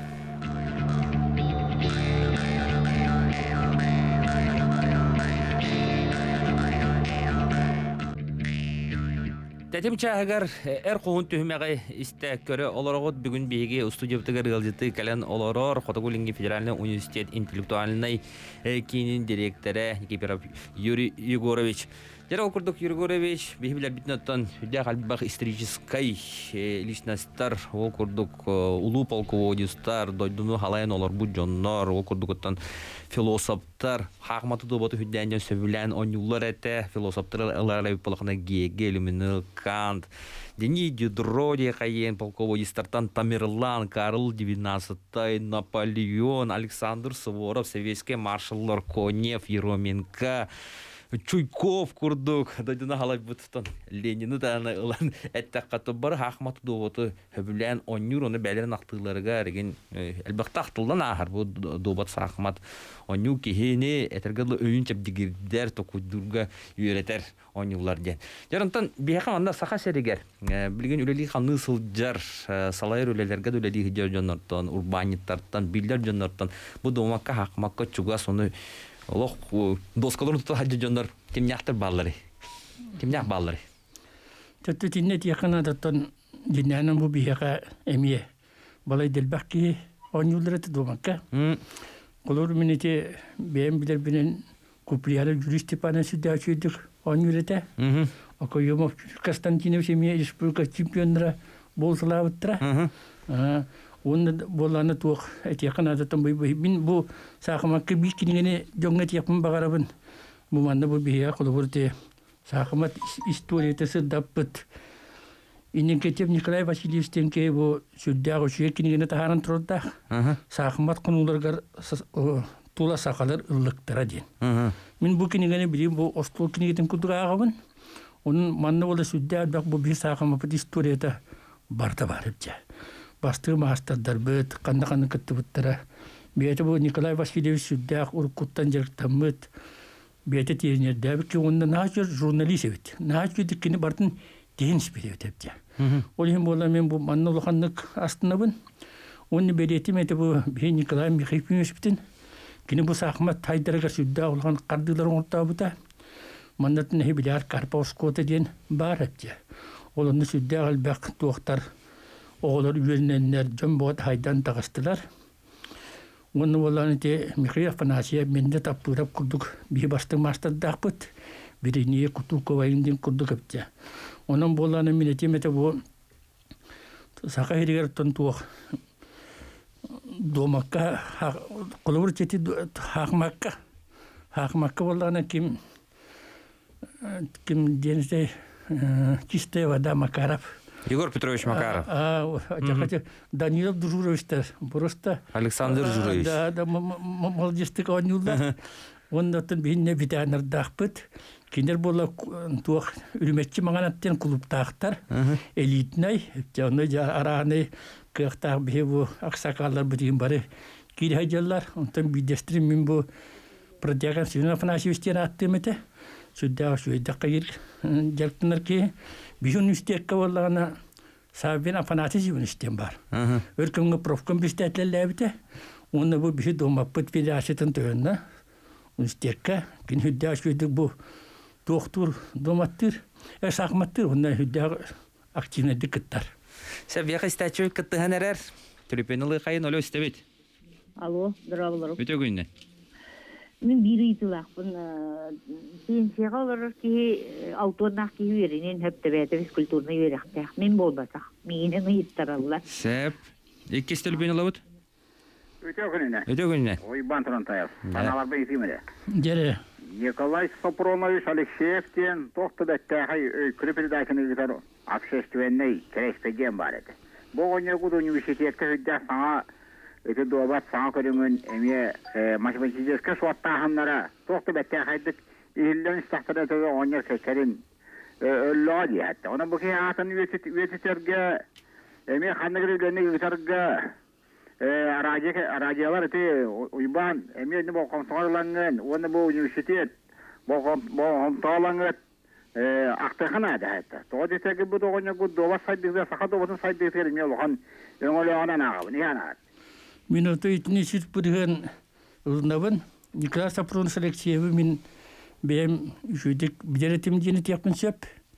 Тәтемчә әгәр қоғын түхімәғі істі көрі оларығыд бүгін бейге студиябытығыр ғылжыты кәлін оларыр Хотагулинги федеральный университет интеллектуальный кейінің директоры Юрий Егорович. Жара окурдук Юргорович бихибилер битнаттан хүдә қалбақ историческай личностар окурдук улу полководистар дойдуну халайын олар бу жоннор окурдуктан философтар хакматы добаты хүддәндән сөбүлән онюллар әтә философтар аларга полкына Гегель, Иммануил Кант, Дени Дидроди кайен полководистартан Тамерлан, Карл XIX, Наполеон, Александр Суворов, советский маршаллар Конев, Ероменко, Чуйков курдук, дойдуна халай бутстан Ленины да ылан әттәккаты бар хакматы добаты хөбүлән онюр оны бәлерен актыларга реген әлбәттә актылдан ахар бу добат хакмат оню кихене этергәле өйүн чеп дигирдер токудурга үйрәтер онюлар дигән. Ярантан бияхан анда саха серегер билген үлели ханны сылҗар салайыр үлеләргә үлели җоннартан урбаниттардан билләр җоннартан бу домакка хакмакка чуга соны Лох доскаларын тута хаҗҗаннар тимняктыр баллары. Тимняк баллары.
Тәттә тиннет якынадаттан динәнән бу бияга эмие. Балай делбәкки онюлары тудумакка. Колор минете бем билер белән куплиялы Юрий Степанович дәчүдик онюлата. Акоемов Константинович эмие республика чемпионнары болсалавыттыра. Оны боланы тук этеканадатан мин бу сахамакка бикингене жоңгат япын багарабын. Бу манда бу бия колобурте сахамат историясы даппыт. Иннекетеп Николай Васильевичтен ке бу сүддәг үче кинигене таһаран турда. Сахмат кунуларга тула сакалар ыллыктыра ден. Мин бу кинигене билим бу остол кинигетен кудугагабын. Onun manna ola südde bak bu bir sahama bu istoriyada barda var hepçe. Bastı masterlar büt kandı kıttı buttara. Biyete bu Nikolay Vasilyevich südde urkuttan jertamıt. Biyete tiyene de ki onda naçır jurnalist evet. Naçır dikini bartın deniz biliyor hepçe. Olayım bola men bu manna olakanlık aslında bun. Onu belirtim ete bu bir Nikolay Mikhailovich bitin. Kini bu sahama taydaraga südde olan kardıların ortağı buta. Mandatın hebiler Karpovsko'da diyen var hepçe. Olanı südde albak doktor oğullar üyelenler cömbot haydan tağıstılar. Onu olanı de Mikhail Afanasyev mende tapırap kurduk. Bir bastı master dağpıt. Biri niye kutu kovayından kurduk hepçe. Onun bolanı minetimete bu saka heriger tontuğ doğmakka kulubur çeti hakmakka bolanı kim denizde чистая вода Макаров.
Егор Петрович Макаров.
Данилов Журович, просто
Александр Журович.
Да, молодежь он юлда. Он оттан бинне битанер дахпыт. Кинер бола тух үрмәтче маганаттан клубтахтар. Элитнай, жаны араны кыктак бе бу аксакаллар битин бары. Кирһаҗаллар, онтан бидестрим мин бу продяган сына Афанасьевичтен аттымыты. Südde şuyda kayır jaltınlar ki bizim üstekka vallahi sabin Afanasyev üstem var. Örkümge profkom bistetlerle bite. Onu bu bir domapıt vilasetin tönne. Üstekka kin hüdda şuyda bu doktor domattır. Sakmattır onlar hüdda aktifne dikkatler.
Sen bir istaçı kıttıhan erer. Tribünalı kayın öyle istebit.
Alo, dravlar.
Öte günne.
Min bir itilaxpın pensiyaga olarak ki autornak ki verinin hep tebete fiskulturna verekte. Min bolbasa. Minin yittarallar.
Sep. İkisi tribünalı bud. Öte günne.
Oy Bantrantayev. Kanalar bey timide.
Gere.
Nikolay Sopronovich Alexeyev'ten toxtadattaqay klubidakini gitar общественный кереспеген бар edi. Bu Onyegud Üniversitet'te hüdda sana öte doğabat sana körümün emiye matematikçi suattahanlara toxtadattaqaydık illen istahtaratı Onyeg sekerin öllü diye hatta. Ona bu ki hatın üniversiteterge emiye xanıgırıgını gitarga arajiyalar eti uyban emiye ne bu komsonlarlangan onu bu üniversitet bu komsonlarlangan Ақтахана да это. То дете bu doğunya bu doğu saydığı sakat doğusun saydığı terim ya lohan. Öyle ona nağı ne yana.
Minutu itni sit purihan uzunavın Nikolay Saprovich Alexeyev min benim şuyduk biletim diyeni yapın şap.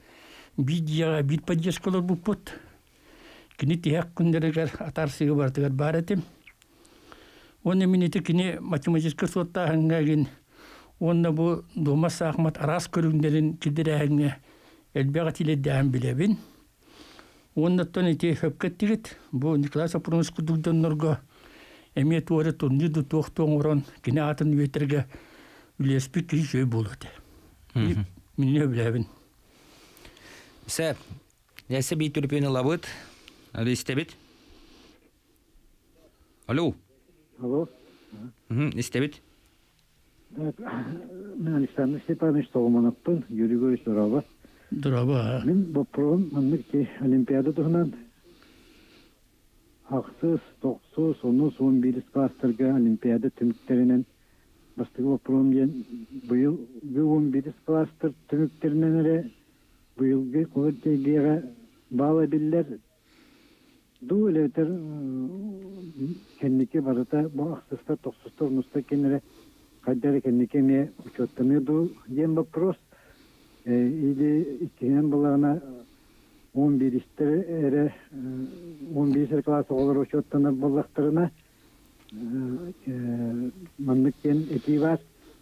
Bir поддержкалар bu put. Kini tiyak kunderegar atarsiga bartıgar baratim. Onu miniti kini matematik sotta hangagin onda bu Domas Ahmet Aras körünglerin kidirəğine elbət ile dəm bilebin. Onda toniti höpkettigit bu Nikolay Saprovich kudugdan norga emet ora tonju du toxton oran kine atın veterge ülespik şey buludu. Minne bilebin.
Sep. Nese bir tribüne labut. Ali istebit. Alo.
Alo.
İstebit.
Ben Alexander Stepanovich Solomanoppun, Yuri Goris Doraba.
Doraba.
Ben bu program anlık ki olimpiyada tuğunan haksız, toksuz, onu son bir ispastırga olimpiyada tümüklerinin bastığı bu program bu yıl bu bir ispastır tümüklerinden bu yıl kuvvetliğe bağlı biller du öleter kendiki barıda bu haksızda toksuzda unusta kendine Kadar kendine mi uçottanıyordu diyen вопрос или ikinin bularına 11 istere 11 klası olur uçottanır bulduklarına manlıkken etivar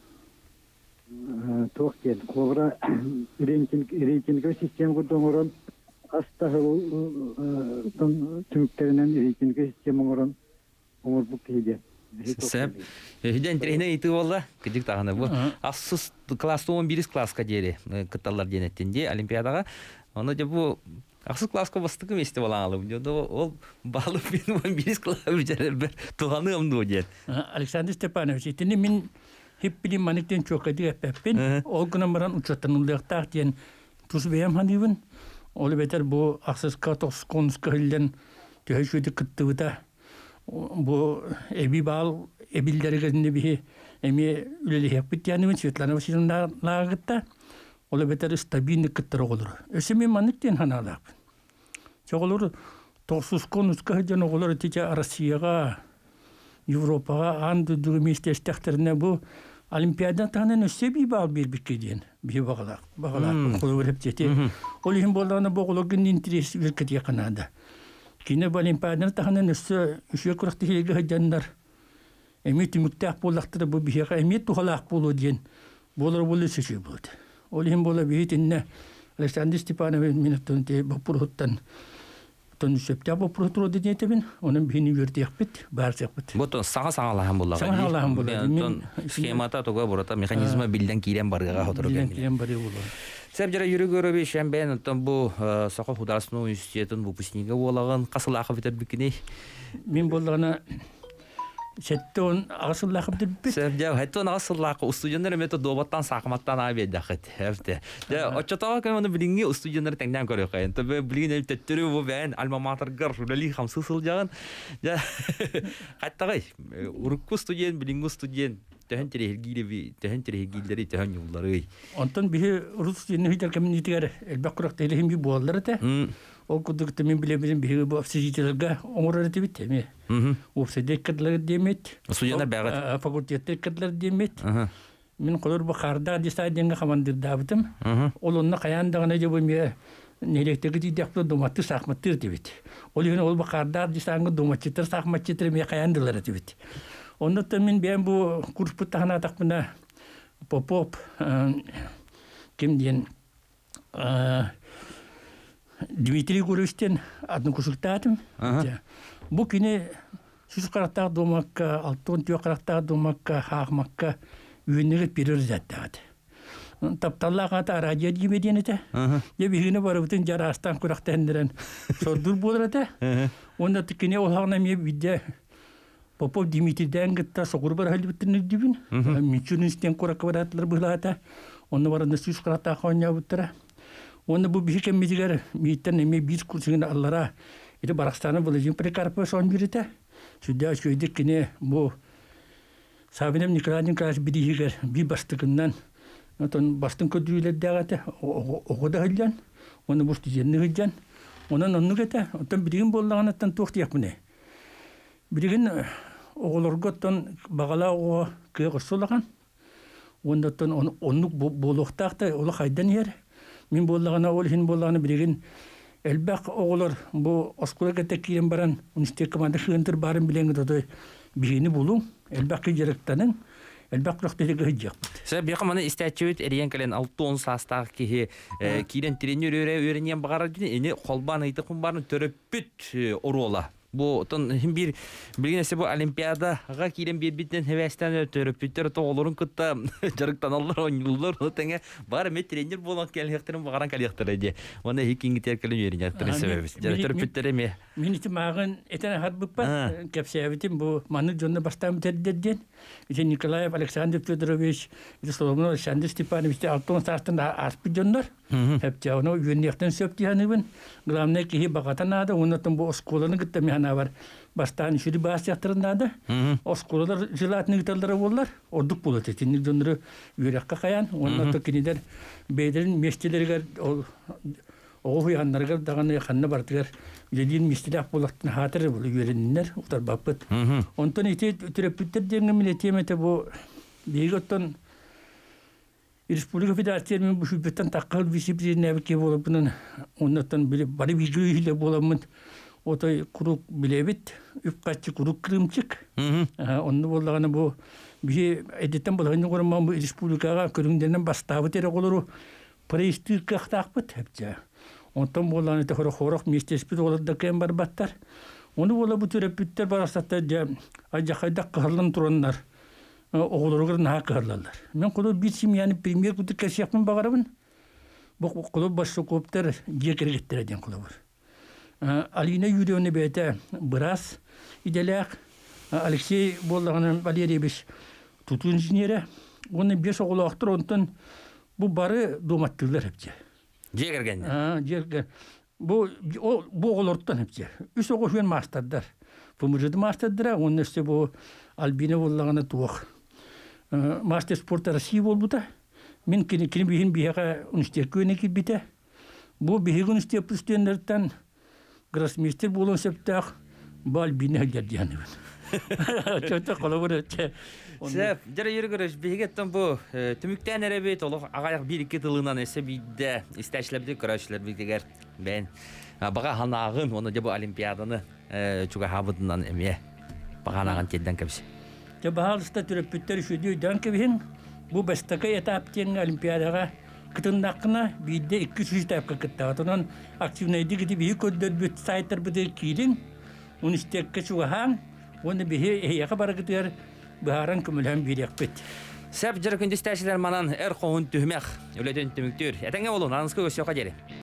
tokken kovra irekin sistem kurduğun hasta tümüklerinden irekin sistem olan umur bu kıydı.
Sep. Hidden trehne iti valla. Kıcık tağını bu. Assız klasta 11 klaska deri. Kıtalar denetinde olimpiyadaga. Оны же бу аксыз класска бастыгы месте балаңалым. Ол балы мен 11 класс бер туганы амды дет.
Александр Степанович, итини мен хиппили маниктен чокады пеппин. Ол гынамаран учаттанылыктак ден тусбеям ханыбын. Ол бетер бу аксыз катос конска хилден төһөшүдү кыттыбыта. Бу эби бал эбилдеригенде би эми үлеле хеппит яныбын Светлана Васильевна лагытта. Ол бетер стабильный кыттыр olur. Өсеме маниктен ханалап. Чоголор тосус конуска хилден оголор тича Россияга Европаға анды дүгіместестіктеріне бұл Олимпиадан тағынан өссе бей бал бербекке дейін. Бей бағалақ қолы өліп жете. Ол ең болағына бұғылығын интерес өркет еқынады. Кейіне бұл Олимпиадан тағынан өссе үше күріқті хелгі ғайдандар. Әме түмікті ақ болақтыры бұл бейеға әме тұғалақ болу дейін. Болар болы сөші болды. Ол ең бола бейтінне Александр Степанович минуттан бұпырғыттан сөпте бұпырғыттыру дейін етебін. Оның бейіні өрдек біт, барсақ біт.
Бұтын саңа-саңалаған болаға.
Саңалаған болады.
Схемата тоға бұрата механизма білден кейлен барғаға отыру
білден кейлен барығы болады.
Сәп жара юрі көрі шәмбән, ұттан бұл Соқы Хударсыны университетін выпускнигі болағын қасылақы бітер бүкіне?
Мен болағына сәтті он ағасылақы бітер бүкіне?
Сәп жау, әтті он ағасылақы ұстудиондар әметі добаттан сақыматтан абед дақыт. Отчатаға кәм оны білінге ұстудиондар тәңден көрі қайын. Табы білген әмі тәттірі бұл бәйін альма-матырғар журнали қамсы сыл жағын. Қайттағай, ұрыққы студент, білінгі студент. Тәһән терегилдәре тәһән юллары.
Онтон бихе рус җинне хитер коммунитигәр элбәк курак телехим бу боллар та. Ол кудык мен билебезем бихе бу обсидияларга оңорар дибит эме. Обсидик кадлар демет.
Студентлар бәгат.
Факультетте кадлар демет. Мен колор бу харда дисайденга командир дабытым. Ол онна каяндагына жабы ме нелектеги дидәкпе доматты сахматтыр дибит. Ол ен ол бу харда дисайденга доматчытыр сахматчытыр ме каяндылар дибит. Оннан мен бәм бу курс буттагына тақмына Попов кем ден Дмитрий Гуревичтен одну консультатым. Бу кине сүз карактар домакка, алтын түйе карактар домакка, хагмакка үйнеге перерзаттады. Тапталлага та радио димеденете. Я бигине барыбытын жарастан курактандыран сордур боларата. Онда кине олгана ме виде Попов Дмитрийден гытта соғыр бар халбыттын дибин. Мичунистен куракваратлар булата. Онны барында сүз карата хanya буттара. Онны бу бишке мизигер миттен эме бир курсыгын аллара. Эти баракстаны булыжын прикарпы сон бирите. Сүдә шөйдик кине бу Сабинем Николай Николаевич бидигер би бастыгыннан. Отон бастын көдүйлер дагаты огода хылган. Онны бу студентны хылган. Онан онны кете. Отон бидигин боллаганаттан токтыяк мене. Бидигин оғылырғыттан бағала оға күйеғысылаған. Ондаттан онлық болуқтақты олы қайдан ер. Мен болағына, ол хин болағына біреген әлбәқ оғылыр бұл осқыра кәтті кейен баран университет команда шығынтыр барын білеңі доды бігені болу. Әлбәқ күйеріктанын, әлбәқ құлақтығы хыджақ.
Сәб яқыманы істәтчөйт әрген кәлен 6-10 састағы кейі кейден тренер өренен бағарар дені, қолбан айты құмбарын төріп бүт ұру ола. Бу тон бир билгенсе бу олимпиадага килен бирбиттен хевестен өтөрүп бүттөр тоолорун кытта жарыктан аллар ойнулар теңе бар ме тренер болгон келектерин багаран келектер эди. Оны хикинги теркелен үйрөнөттөр себеби. Жарыктыр бүттөр эме. Мен
магын этен харбыппа кепсебитим бу маны жонна бастам тердеден. Итен Николаев Александр Федорович, Соломон Александр Степанович алтын сартында аспы жоннор. Hep onu yönekten söptüyanıbın. Glamne ki bakatanadı. Ondan bu oskolaını gitti mihana var. Bastan şuri bas yaktırındadı. Oskolalar jilatını gitarları oldular. Orduk bulu tetinlik döndürü yürekka kayan. Ondan da kiniler beylerin meşteleri oğu yanları dağını yakanına bardılar. Yüzeliğin meşteler bulaktın hatırı bulu yüreninler. Otar babıt. Ondan iti türepütler dengin etiyemete bu Beygat'tan Respublika Federasyonu bu hükümetten takkal disiplinine bir olabilir. Ondan bile bari bir güyle bulamın. O da kuruk bilebit, üpkaççı kuruk kırımçık. Onun bollağına bu bir edetten bulağını koruman bu Respublika'ya körüngdenen bastavı tere olur. Preistir kaktakbıt hepçe. Ondan bollağını da horak mestespit olur da kem barbattar. Onu bolla bu türepütler barasatta acakayda kahırlan turanlar. Oğullarına hakkı hırlarlar. Ben kulu bir yani premier kutu kesiyakmın bağırabın. Бу кулу башы коптер жекергеттерден кулу. Алина Юрьевна бете брас иделек. Алексей Боллаган Валерьевич тутун инженері. Оны 5 оғылы ақтыр онтын бұл бары доматтылар хепте.
Жегерген.
Жегерген. Бұл оғылырттан хепте. 3 оғы жөн мастардар. Помыжыды мастардыра, оның өсте бұл Альбина Боллаганы туақ. Мастер спорта Россия бол бұта. Мен кені бейін бейіға университет көне келбейті. Бұл бейігі университет пүстенлерден гроссмейстер болуын септақ бұл Альбина Гердияновын. Чөтті қолы өтті.
Сәп, жәрі ерігіріш, бейгеттен бұл түміктен әрәбет, олық ағаяқ 1-2 тылынан әсі бейді істәшілерді көрәшілер бейдегер бән. Баға ханағын, оны де бұл олимпиаданы чуға хабыдынан әме бағанаған тедден көбісі.
Бағалыста түріппеттер үшуді өйден көбісін, бұл бастақы этаптен олимпиадаға кытындақына бейді 200 тәпкі кыттағатынан активнайды кеді бейі көддер бүт сайттар бұды кейлін, оны істекке чуға хаң, оны бейі әйеға бары кітер бұхаран көмілген берек бет.
Сәп, жәрі күндістәшілер манан әр қоғын түхмәқ, өлетін түміктер. Әтәңе олын, аңызғы өсіоқа дәрі.